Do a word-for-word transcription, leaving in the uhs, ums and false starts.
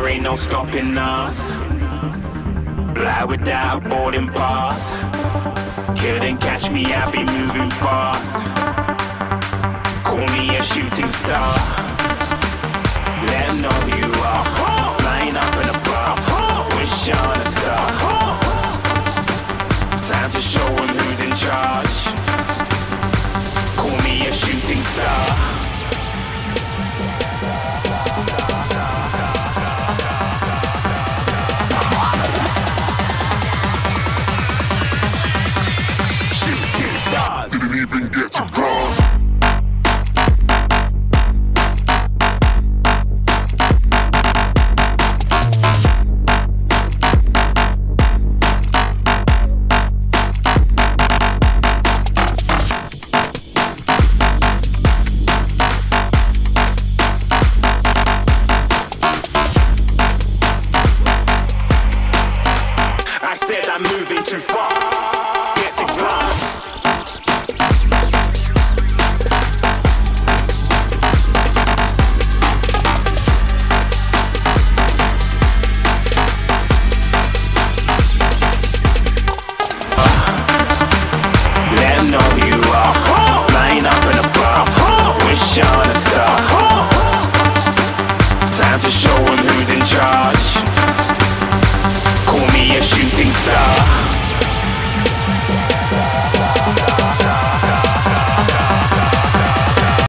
there ain't no stopping us. Fly without boarding pass. Couldn't catch me, I be moving fast. Call me a shooting star. Let 'em know who you are. Flying up in a bar. Wish on a star. Time to show 'em who's in charge. Call me a shooting star. Didn't even get to cross. I said I'm moving too far. Get to glass. Let 'em know who you are. Flying up in a bar. Wish on a star. Time to show 'em who's in charge. Call me a shooting star.